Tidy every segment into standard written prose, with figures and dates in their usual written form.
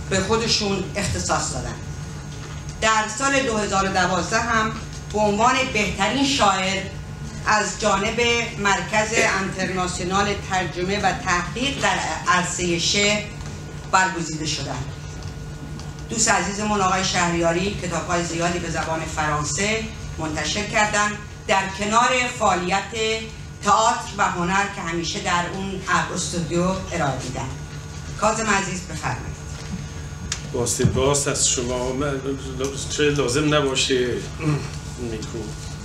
به خودشون اختصاص دادن. در سال 2012 هم به عنوان بهترین شاعر از جانب مرکز انترناسیونال ترجمه و تحقیق در عرصه شعر برگزیده شدند. دوست عزیزمون آقای شهریاری کتاب‌های زیادی به زبان فرانسه منتشر کردند در کنار فعالیت تئاتر و هنر که همیشه در اون استودیو ارائه دیدن. کاظم عزیز بفرمایید. با سپاس از شما. چه لازم نباشه میکو.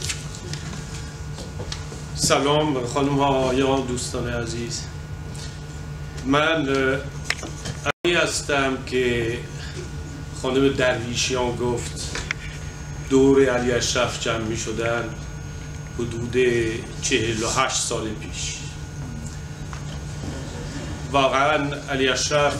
سلام خانم ها آقایان دوستان عزیز. من علی هستم که خانم درویشیان گفت دور علی اشرف جمع می شدن حدود 48 سال پیش. واقعا علی اشرف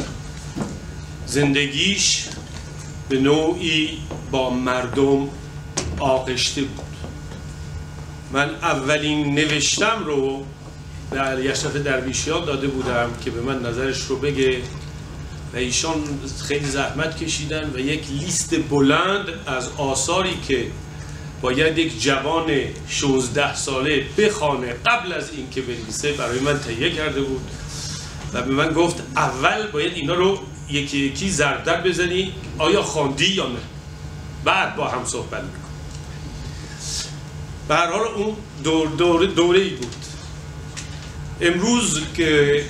زندگیش به نوعی با مردم آغشته بود. من اولین نوشتم رو به علی اشرف درویشیان داده بودم که به من نظرش رو بگه و ایشان خیلی زحمت کشیدن و یک لیست بلند از آثاری که باید یک جوان 16 ساله بخوانه قبل از این که بنویسه برای من تهیه کرده بود و به من گفت اول باید اینا رو یکی یکی ضرب بزنی آیا خواندی یا نه، بعد با هم صحبت میکنی. به هر حال اون دوره‌ای بود. امروز که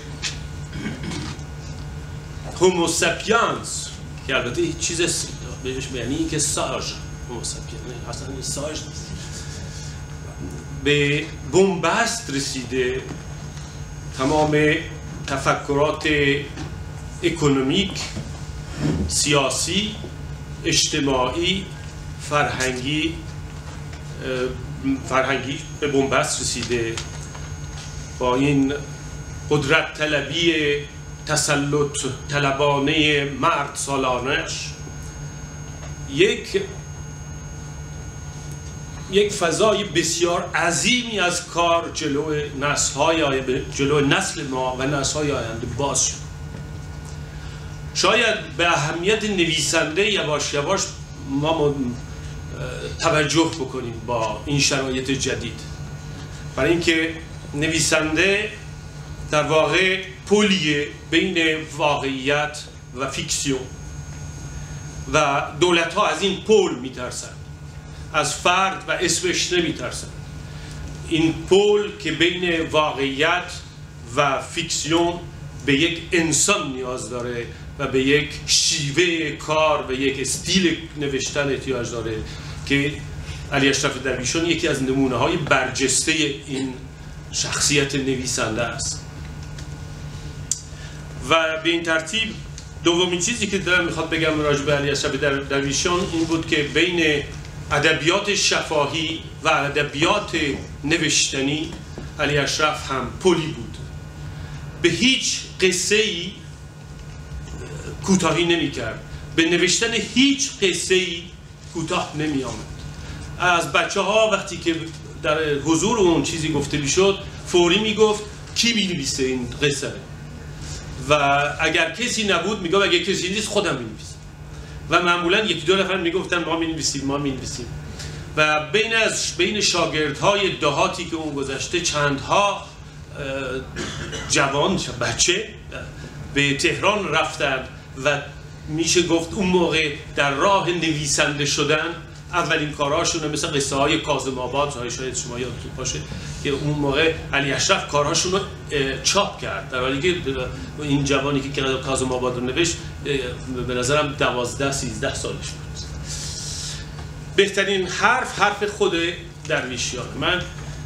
هومو ساپینس که البته هیچ چیز بهش یعنی این که ساژ هومو ساپینس اصلا این ساژ نیست، به بنبست رسیده تمام تفکرات اکونومیک، سیاسی، اجتماعی، فرهنگی به بنبست رسیده با این قدرت طلبی تسلط طلبانه مرد سالانش. یک فضای بسیار عظیمی از کار جلو نسل ما و نسل‌های آینده باز شد. شاید به اهمیت نویسنده یواش یواش ما توجه بکنیم با این شرایط جدید، برای اینکه نویسنده در واقع پلیه بین واقعیت و فیکسیون و دولت ها از این پل میترسن، از فرد و اسمش نمیترسن. این پل که بین واقعیت و فیکسیون به یک انسان نیاز داره و به یک شیوه کار و یک استیل نوشتن احتیاج داره که علی اشرف درویشیان یکی از نمونه های برجسته این شخصیت نویسنده است. و به این ترتیب دومین چیزی که دارم میخواد بگم راجع به علی اشرف درویشیان این بود که بین ادبیات شفاهی و ادبیات نوشتنی علی اشرف هم پلی بود. به هیچ قصه‌ای کوتاهی نمی‌کرد، به نوشتن هیچ قصه‌ای کوتاه نمی‌آمد. از بچه‌ها وقتی که در حضور اون چیزی گفته می‌شد فوری میگفت کی می‌نویسه این قصه و اگر کسی نبود میگفت اگر کسی نیست خودم می‌نویسم و معمولاً یکی دو نفر میگفتن ما می‌نویسیم و بین شاگردهای دهاتی که اون گذشته چندها جوان بچه به تهران رفتند و میشه گفت اون موقع در راه نویسنده شدن اولین کارهاشون مثل قصه های کاظم آباد، شاید شما یادتون باشه که اون موقع علی اشرف کارهاشون رو چاپ کرد، در حالی که این جوانی که کاظم آباد رو نوشت به نظرم 12-13 سالش بود. بهترین حرف خود درویشیان. من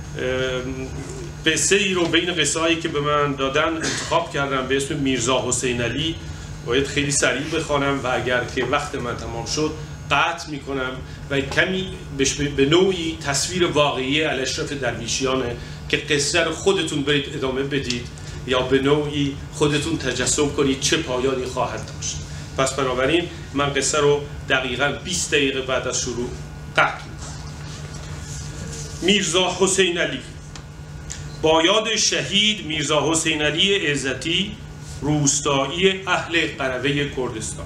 قصه ای رو بین قصه هایی که به من دادن انتخاب کردم به اسم میرزا حسین علی. باید خیلی سریع بخوانم و اگر که وقت من تمام شد قطع میکنم و کمی به نوعی تصویر واقعی علی اشرف درویشیانه که قصه رو خودتون برید ادامه بدید یا به نوعی خودتون تجسم کنید چه پایانی خواهد داشت. پس بنابراین من قصه رو دقیقاً 20 دقیقه بعد از شروع قطع میکنم. میرزا حسین علی. با یاد شهید میرزا حسین علی عزتی روستایی اهل قروه کردستان.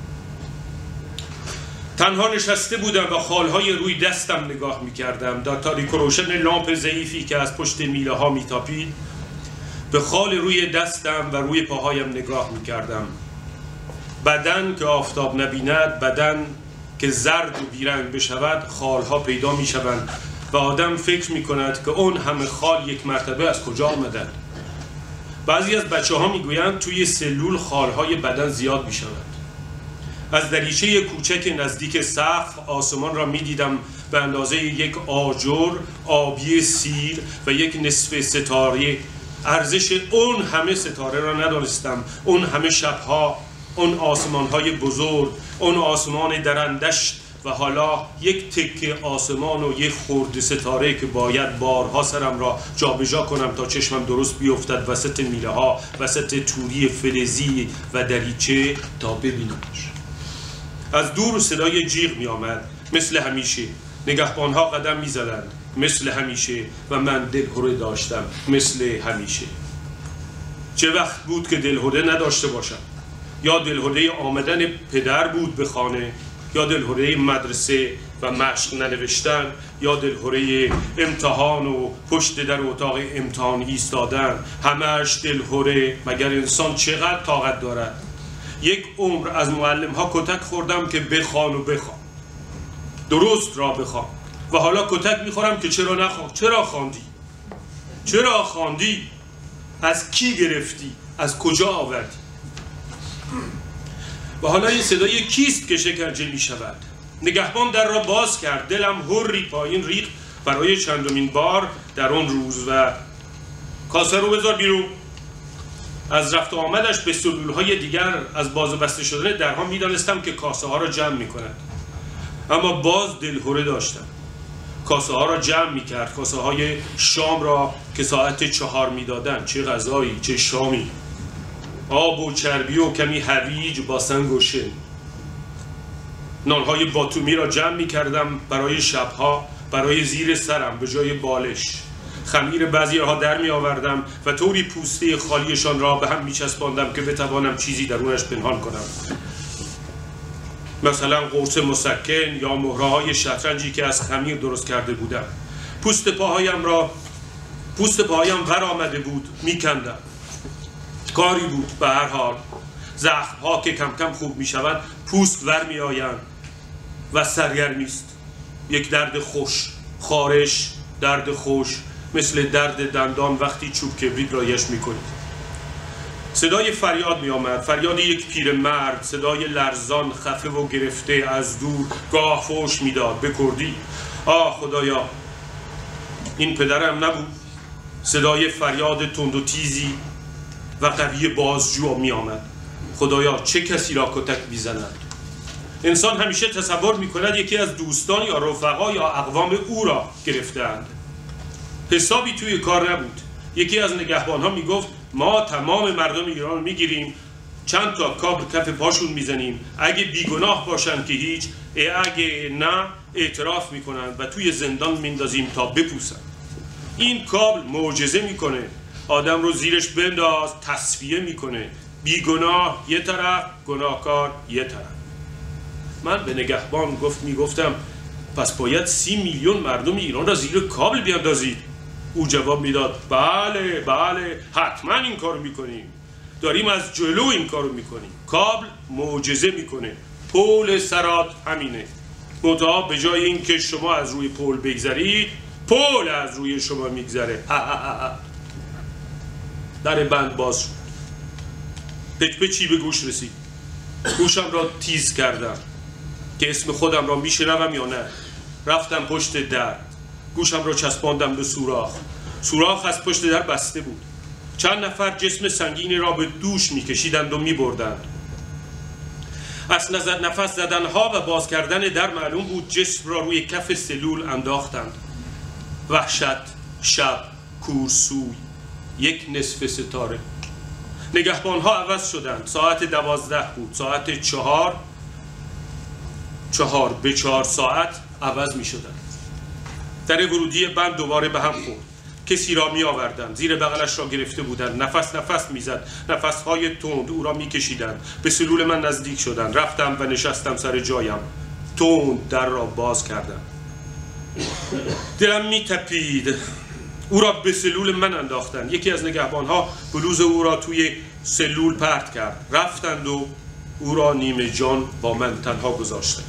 تنها نشسته بودم و خالهای روی دستم نگاه می‌کردم. در تاریک و روشن لامپ ضعیفی که از پشت میله ها میتاپید به خال روی دستم و روی پاهایم نگاه می‌کردم. بدن که آفتاب نبیند، بدن که زرد و بیرنگ بشود، خالها پیدا می‌شوند و آدم فکر می‌کند که اون همه خال یک مرتبه از کجا آمدند. بعضی از بچه‌ها می‌گویند توی سلول خالهای بدن زیاد می‌شود. از دریچه کوچک نزدیک سقف آسمان را می‌دیدم به اندازه یک آجر آبی سیر و یک نصف ستاره. ارزش اون همه ستاره را ندانستم. اون همه شب‌ها، اون آسمان‌های بزرگ، اون آسمان درندش و حالا یک تکه آسمان و یک خرد ستاره که باید بارها سرم را جابجا کنم تا چشمم درست بیفتد وسط میله ها، وسط توری فلزی و دریچه تا ببینمش. از دور صدای جیغ می آمد. مثل همیشه نگهبانها قدم می زدند. مثل همیشه و من دلهره داشتم. مثل همیشه. چه وقت بود که دلهره نداشته باشم؟ یا دلهره آمدن پدر بود به خانه، یا دلهره مدرسه و مشق ننوشتن، یا دلهره امتحان و پشت در اتاق امتحان ایستادن. همه‌اش دلهره. مگر انسان چقدر طاقت دارد؟ یک عمر از معلم ها کتک خوردم که بخوان و بخوان، درست را بخوان، و حالا کتک میخورم که چرا نخوان. چرا خواندی؟ چرا خواندی؟ از کی گرفتی؟ از کجا آوردی؟ و حالا این صدای کیست که شکنجه می شود؟ نگهبان در را باز کرد. دلم هری پایین ریخت برای چندمین بار در آن روز و کاسه رو بذار بیرون. از رفت و آمدش به سلولهای دیگر از باز و بسته شدن درها می دانستم که کاسه ها را جمع می کند. اما باز دلهره داشتم. کاسه ها را جمع می کرد. کاسه های شام را که ساعت 4 می دادن. چه غذایی، چه شامی. آب و چربی و کمی هویج با سنگ و شن. نانهای باتومی را جمع می کردم برای شبها، برای زیر سرم به جای بالش. خمیر بعضی‌ها در می آوردم و طوری پوسته خالیشان را به هم می چسباندم که بتوانم چیزی درونش پنهان کنم. مثلا قرص مسکن یا مهره‌های شطرنجی که از خمیر درست کرده بودم. پوست پاهایم ور آمده بود، می کندم. کاری بود. به هر حال زخم‌ها که کم کم خوب می شود پوست ور می آیند و سرگرمی است. یک درد خوش، خارش، درد خوش، مثل درد دندان وقتی چوب کبریت رایش می کنید. صدای فریاد می آمد. فریاد یک پیرمرد، صدای لرزان، خفه و گرفته از دور. گاه فوش می داد به کردی. آه خدایا، این پدرم نبود. صدای فریاد تند و تیزی و قوی بازجو می آمد. خدایا چه کسی را کتک می‌زند؟ انسان همیشه تصور می کند یکی از دوستان یا رفقا یا اقوام او را گرفتند. حسابی توی کار نبود. یکی از نگهبانها می گفت ما تمام مردم ایران می گیریم، چند تا کابل کف پاشون میزنیم، اگه بیگناه باشن که هیچ، اگه نه اعتراف میکنن و توی زندان میندازیم تا بپوسن. این کابل معجزه میکنه، آدم رو زیرش بنداز تصفیه میکنه، بیگناه یه طرف، گناهکار یه طرف. من به نگهبان میگفتم پس باید 30 میلیون مردم ایران را زیر کابل بیاندازید. او جواب میداد بله بله حتما این کارو میکنیم، داریم از جلو این کارو میکنیم. کابل معجزه میکنه، پول سرات همینه، منتها به جای اینکه شما از روی پول بگذرید، پول از روی شما میگذره. در بند باز شد، پچی به گوش رسید. گوشم را تیز کردم که اسم خودم را میشنوم یا نه. رفتم پشت در، گوشم را چسباندم به سوراخ از پشت در بسته بود. چند نفر جسم سنگینی را به دوش میکشیدند و میبردند. از نفس زدنها و باز کردن در معلوم بود جسم را روی کف سلول انداختند. وحشت، شب، کورسوی، یک نصف ستاره. نگهبانها عوض شدند. ساعت 12 بود، ساعت 4 به 4 ساعت عوض می شدند. در ورودی بند دوباره به هم خورد. کسی را می آوردند، زیر بغلش را گرفته بودند، نفس نفس میزد، نفسهای تند او را می کشیدند. به سلول من نزدیک شدند. رفتم و نشستم سر جایم. تند در را باز کردم. دلم می تپید. او را به سلول من انداختند. یکی از نگهبانها بلوز او را توی سلول پرت کرد. رفتند و او را نیمه جان با من تنها گذاشتند.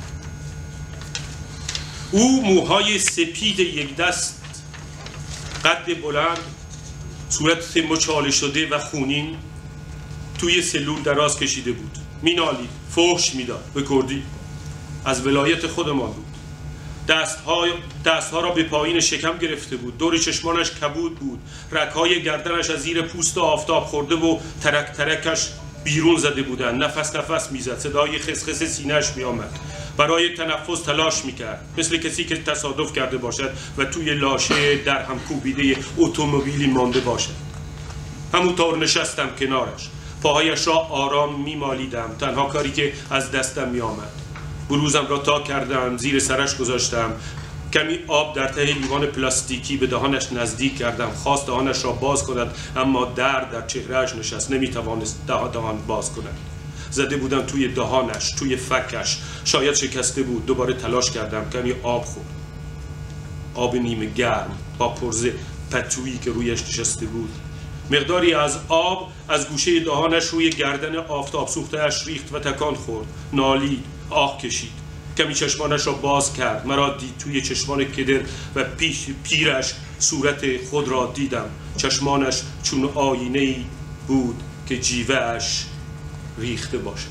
او موهای سپید یک دست، قد بلند، صورت مچاله شده و خونین توی سلول دراز کشیده بود. مینالید، فحش میداد به کردی. از ولایت خودمان بود. دستها را به پایین شکم گرفته بود. دور چشمانش کبود بود. رگ‌های گردنش از زیر پوست آفتاب خورده و ترک ترکش بیرون زده بودند. نفس نفس میزد. صدای خسخس سینه‌اش میآمد. برای تنفس تلاش میکرد، مثل کسی که تصادف کرده باشد و توی لاشه در هم کوبیده اتومبیلی مانده باشد. همونطور نشستم کنارش. پاهایش را آرام میمالیدم. تنها کاری که از دستم میآمد. بلوزم را تا کردم، زیر سرش گذاشتم. کمی آب در ته لیوان پلاستیکی به دهانش نزدیک کردم. خواست دهانش را باز کند، اما در چهرهش نشست. نمیتوانست دهان باز کند. زده بودم توی دهانش، توی فکش. شاید شکسته بود. دوباره تلاش کردم. کمی آب خورد. آب نیمه گرم با پرزه پتویی که رویش نشسته بود. مقداری از آب از گوشه دهانش روی گردن آفتاب سوخته‌اش ریخت و تکان خورد. نالید، آه کشید. کمی چشمانش را باز کرد. مرا دید. توی چشمان کدر و پیرش صورت خود را دیدم. چشمانش چون آینه‌ای بود که جیوه‌اش ریخته باشد.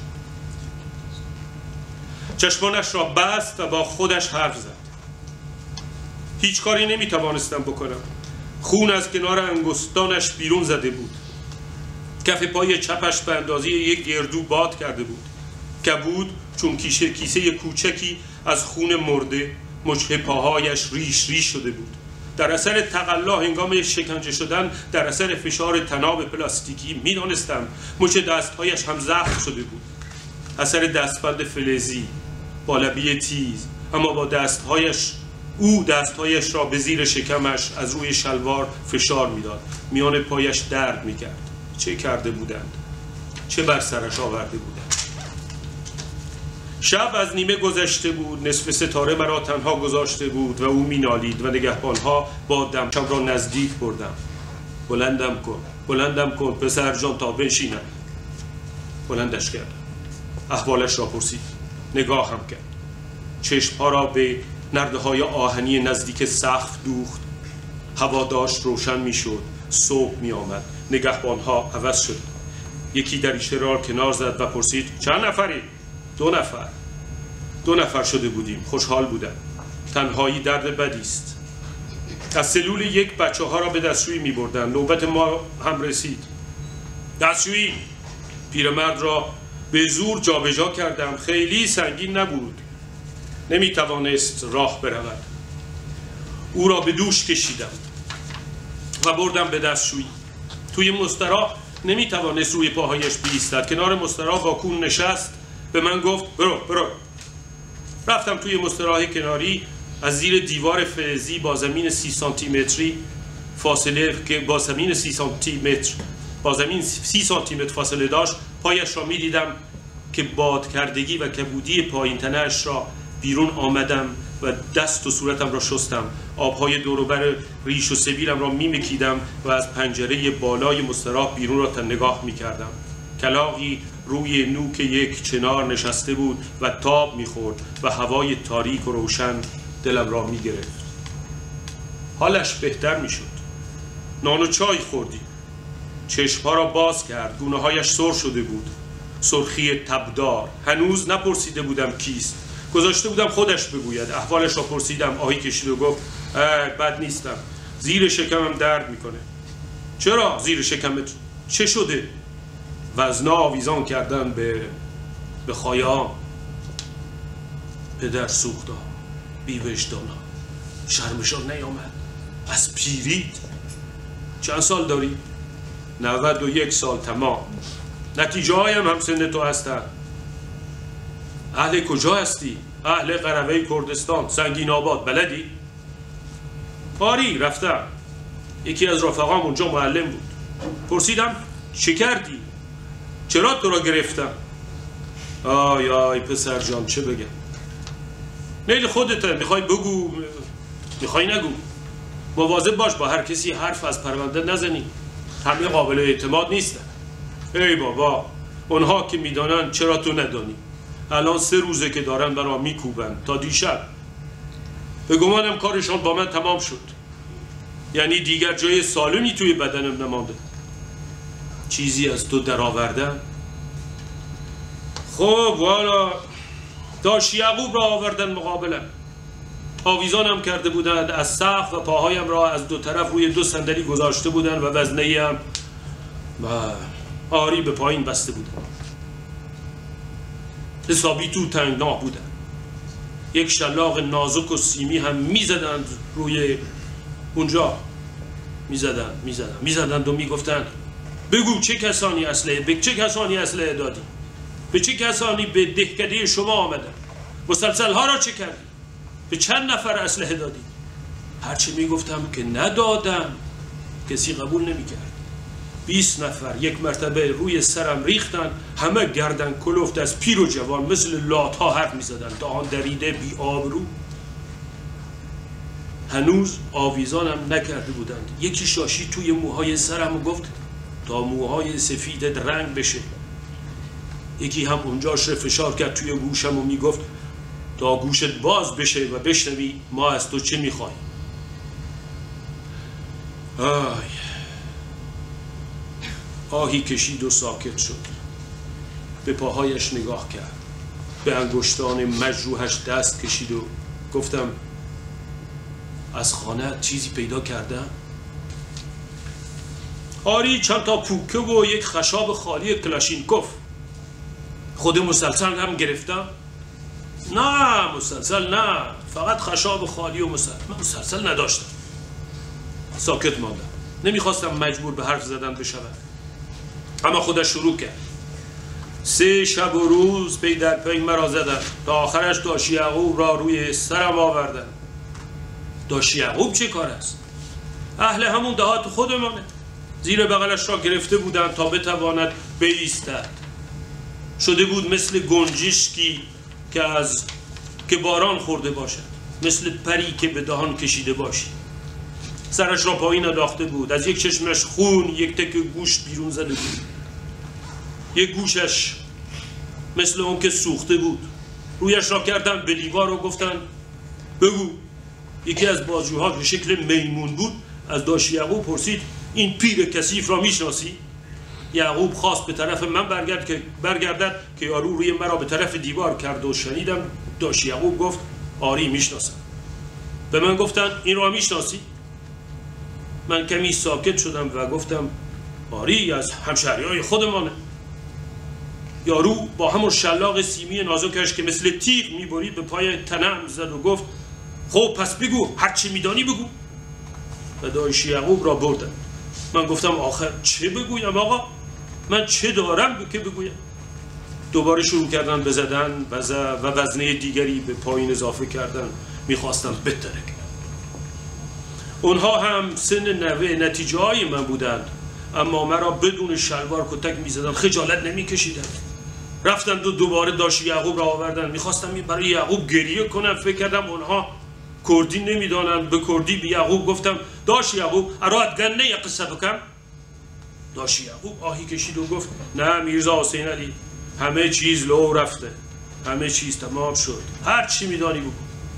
چشمانش را بست و با خودش حرف زد. هیچ کاری نمیتوانستم بکنم. خون از کنار انگشتانش بیرون زده بود. کف پای چپش به اندازه یک گردو باد کرده بود. کبود چون کیسه کوچکی از خون مرده. مچ پاهایش ریش شده بود. در اثر تقلا هنگام شکنجه شدن، در اثر فشار طناب پلاستیکی میدانستم مچ دستهایش هم زخم شده بود. اثر دستبند فلزی با لبه تیز. اما با دستهایش را به زیر شکمش از روی شلوار فشار میداد. میان پایش درد میکرد. چه کرده بودند؟ چه بر سرش آورده بودند؟ شب از نیمه گذشته بود. نصف ستاره مرا تنها گذاشته بود و او مینالید و نگهبانها با دمچم را نزدیک بردم. بلندم کن پسر جان تا بنشینم. بلندش کردم. احوالش را پرسید. نگاهم کرد. چشمها را به نرده‌های آهنی نزدیک سقف دوخت. هوا داشت روشن میشد. صبح می آمد. نگهبانها عوض شد. یکی دریچه را کنار زد و پرسید چند نفری؟ 2 نفر. 2 نفر شده بودیم. خوشحال بودم. تنهایی درد بدی است. از سلول یک بچه ها را به دستشویی می بردن. نوبت ما هم رسید. دستشویی. پیرمرد را به زور جابجا کردم. خیلی سنگین نبود. نمی توانست راه برود. او را به دوش کشیدم و بردم به دستشویی. توی مستراح نمی توانست روی پاهایش بایستد. کنار مستراح با کون نشست. به من گفت برو. رفتم توی مستراح کناری. از زیر دیوار فلزی با زمین 30 سانتی متری فاصله که با زمین 30 سانتی متر فاصله داشت، پایش را می دیدم که بادکردگی و کبودی پایین تنه‌اش را بیرون آمدم و دست و صورتم را شستم. آبهای دوروبر ریش و سبیلم را میمکیدم و از پنجره بالای مستراح بیرون را نگاه میکردم. کلاغی روی نوک یک چنار نشسته بود و تاب میخورد و هوای تاریک و روشن دلم را میگرفت. حالش بهتر میشد. نان و چای خوردیم. چشمها را باز کرد. گونه هایش سر شده بود. سرخی تبدار. هنوز نپرسیده بودم کیست. گذاشته بودم خودش بگوید. احوالش را پرسیدم. آهی کشید و گفت بد نیستم. زیر شکمم درد میکنه. چرا زیر شکمت؟ چه شده؟ وزنا آویزان کردن به خایه‌ام. پدر سوختا، بی‌وجدانا، شرمشان نیامد. از پیرید. چند سال داری؟ 91 سال تمام. نتیجه هایم هم سن تو هستن. اهل کجا هستی؟ اهل قروه کردستان، سنگین آباد. بلدی؟ آری رفتم. یکی از رفقام اونجا معلم بود. پرسیدم چه کردی؟ چرا تو را گرفتم؟ آی آی پسر جان چه بگم؟ میل خودته، میخوای بگو میخوای نگو. مواظب باش با هر کسی حرف از پرونده نزنی، همه قابل اعتماد نیستن. ای بابا اونها که میدانن چرا تو ندانی؟ الان 3 روزه که دارن برام میکوبن تا دیشب. به گمانم کارشان با من تمام شد، یعنی دیگر جای سالمی توی بدنم نمانده. چیزی از تو درآوردن؟ خب والا داش یعقوب را آوردن مقابلم، آویزانم کرده بودند از سقف و پاهایم را از 2 طرف روی 2 صندلی گذاشته بودند و وزنه‌ایم و آری به پایین بسته بودند. حسابی تو تنگنا بودند. یک شلاق نازک و سیمی هم میزدند روی اونجا، میزدند و میگفتند بگو چه کسانی اسلحه دادی؟ به چه کسانی به دهکده شما آمدن؟ مسلسل ها را چه کردی؟ به چند نفر اسلحه دادی؟ هرچی میگفتم که ندادم کسی قبول نمیکرد. 20 نفر یک مرتبه روی سرم ریختن، همه گردن کلفت از پیر و جوان مثل لات ها حرف میزدن، دهان دریده بی آبرو. هنوز آویزانم نکرده بودند. یکی شاشی توی موهای سرم و گفت تا موهای سفیدت رنگ بشه. یکی هم اونجاش فشار کرد توی گوشم و میگفت تا گوشت باز بشه و بشنوی ما از تو چه میخوایم. آهی کشید و ساکت شد. به پاهایش نگاه کرد، به انگشتان مجروحش دست کشید و گفتم از خانه چیزی پیدا کردم؟ آری چند تا پوکه و یک خشاب خالی کلاشینکوف. خود مسلسل هم گرفتم؟ نه مسلسل نه، فقط خشاب خالی و مسلسل نداشتم. ساکت ماندم، نمیخواستم مجبور به حرف زدن بشم. اما خودش شروع کرد. 3 شب و روز پی در پی مرا زدن تا آخرش داش یعقوب را روی سرم آوردن. داش یعقوب چه کار است؟ اهل همون دهات خودمانه. زیر بغلش را گرفته بودن تا بتواند بایستد. شده بود مثل گنجشکی که باران خورده باشد، مثل پری که به دهان کشیده باشی. سرش را پایین انداخته بود، از یک چشمش خون یک تکه گوشت بیرون زده بود. یک گوشش مثل اون که سوخته بود. رویش را کردن به دیوار و گفتن بگو. یکی از بازجوها به شکل میمون بود از داش یعقوب پرسید این پیر کثیف را میشناسی؟ یعقوب خواست به طرف من برگردد که یارو روی مرا به طرف دیوار کرد و شنیدم داش یعقوب گفت آری میشناسم. به من گفتن این را میشناسی؟ من کمی ساکت شدم و گفتم آری از همشهریای خودمانه. یارو با همون شلاق سیمی نازکش که مثل تیغ میبرید به پای تنم زد و گفت خب پس بگو، هرچی میدانی بگو. و داش یعقوب را بردم. من گفتم آخر چه بگویم آقا؟ من چه دارم که بگویم؟ دوباره شروع کردن بزدن و وزنه دیگری به پایین اضافه کردن. میخواستم بترکم. اونها هم سن نوه نتیجه های من بودند، اما مرا بدون شلوار کتک میزدن، خجالت نمیکشیدن. رفتن دوباره داش یعقوب را آوردن. میخواستم برای یعقوب گریه کنم، فکر کردم اونها کردی نمیدانند. به کردی به یعقوب گفتم داش یعقوب اراد گنه یا قصه بکم؟ داش یعقوب آهی کشید و گفت نه میرزا حسین علی، همه چیز لو رفته، همه چیز تمام شد، هر چی میدانی بگو.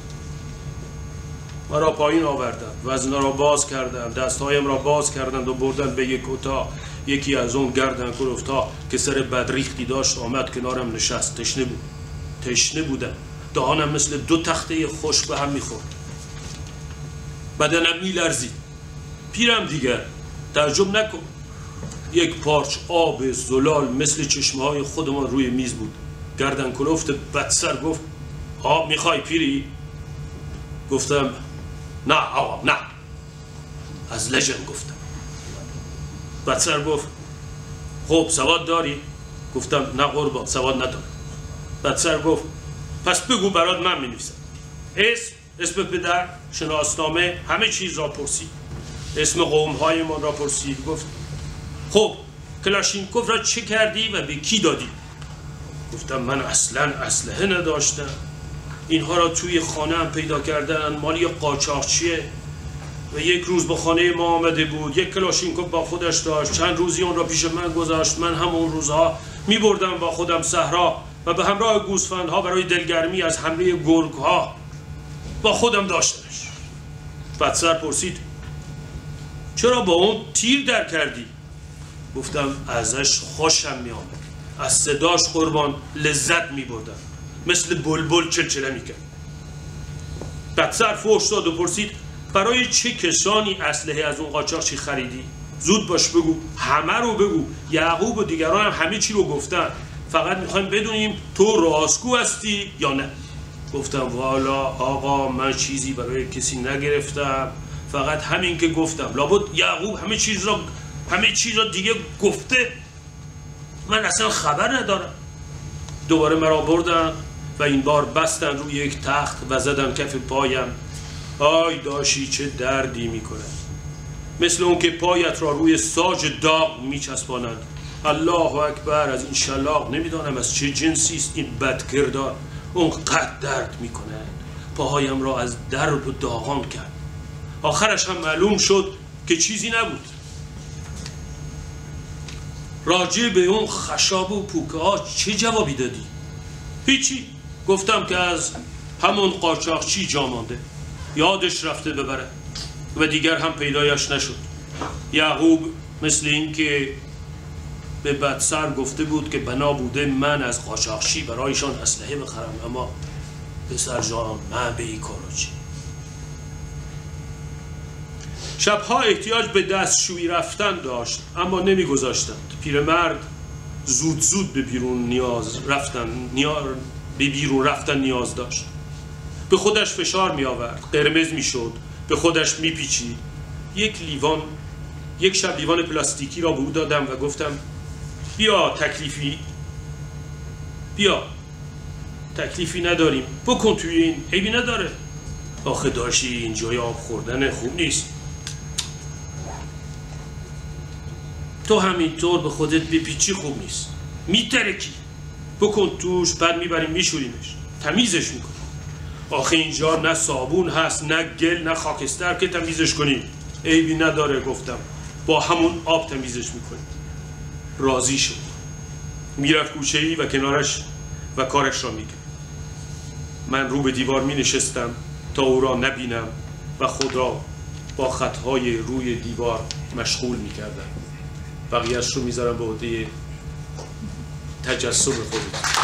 مرا پایین آوردن، وزنه را باز کردن، دستهایم را باز کردند و بردن به یک اتاق. یکی از اون گردن کلفتا که سر بدریختی داشت آمد کنارم نشست. تشنه بودم. دهانم مثل 2 تخته خشک به هم میخورد. بدنم میلرزید. پیرم دیگر، تعجب نکن. یک پارچ آب زلال مثل چشمه های خودمان روی میز بود. گردن کلفت بدسر گفت آب میخوای پیری؟ گفتم نه آقا نه. از لجن گفتم. بدسر گفت خب سواد داری؟ گفتم نه قربان سواد ندارم. بدسر گفت پس بگو برات من می نویسم. اسم پدر، شناسنامه، همه چیز را پرسید. اسم قوم‌های ما را پرسید. گفت خب کلاشینکوف را چه کردی و به کی دادی؟ گفتم من اصلا اسلحه نداشتم، اینها را توی خانه هم پیدا کردن، مال یه قاچاقچیه و یک روز به خانه ما آمده بود، یک کلاشینکوف با خودش داشت، چند روزی اون را پیش من گذاشت، من همون روزها می بردم با خودم صحرا و به همراه گوسفندها برای دلگرمی از حمله گرگ‌ها با خودم داشتمش. بدسر پرسید چرا با اون تیر در کردی؟ گفتم ازش خوشم می آمد، از صداش قربان لذت می بردم، مثل بلبل چلچله می کرد. بدسر فحش داد و پرسید برای چه کسانی اسلحه از اون قاچاقچی خریدی؟ زود باش بگو، همه رو بگو. یعقوب و دیگران هم همه چی رو گفتن، فقط میخوایم بدونیم تو راستگو هستی یا نه. گفتم والا آقا من چیزی برای کسی نگرفتم، فقط همین که گفتم. لابد یعقوب همه چیز را دیگه گفته، من اصلا خبر ندارم. دوباره مرا بردن و این بار بستن روی یک تخت و زدن کف پایم. آی داشی چه دردی میکنه، مثل اون که پایت را روی ساج داغ میچسبانند. الله اکبر، از این شلاق نمیدانم از چه جنسی است این بدکردار، اونقدر درد میکنه، پاهایم را از درد و داغان کرد. آخرش هم معلوم شد که چیزی نبود. راجع به اون خشاب و پوکه ها چه جوابی دادی؟ هیچی. گفتم که از همون قاچاقچی جا مانده، یادش رفته ببره و دیگر هم پیدایش نشد. یعقوب مثل این که به بدسر گفته بود که بنا بوده من از قاچاقچی برایشان اسلحه بخرم، اما پسر جان من به این کارو چی؟ شبها احتیاج به دستشویی رفتن داشت اما نمیگذاشتند. پیرمرد زود به بیرون رفتن نیاز داشت. به خودش فشار می آورد، قرمز می شد، به خودش می پیچید. یک شب لیوان پلاستیکی را به او دادم و گفتم بیا تکلیفی نداریم، بکن توی این، عیبی نداره. آخه داشتی اینجای آب خوردن خوب نیست، تو همینطور به خودت بپیچی خوب نیست، میترکی، بکن توش، بعد میبریم میشوریمش، تمیزش میکنیم. آخه اینجا نه صابون هست، نه گل، نه خاکستر که تمیزش کنیم. عیبی نداره گفتم، با همون آب تمیزش میکنیم. راضی شد، میرفت کوچه‌ای و کنارش و کارش را میکرد. من رو به دیوار می نشستم تا او را نبینم و خود را با خطهای روی دیوار مشغول می کردم. بقیه‌اش رو میذارم به عهده تجسم خودت.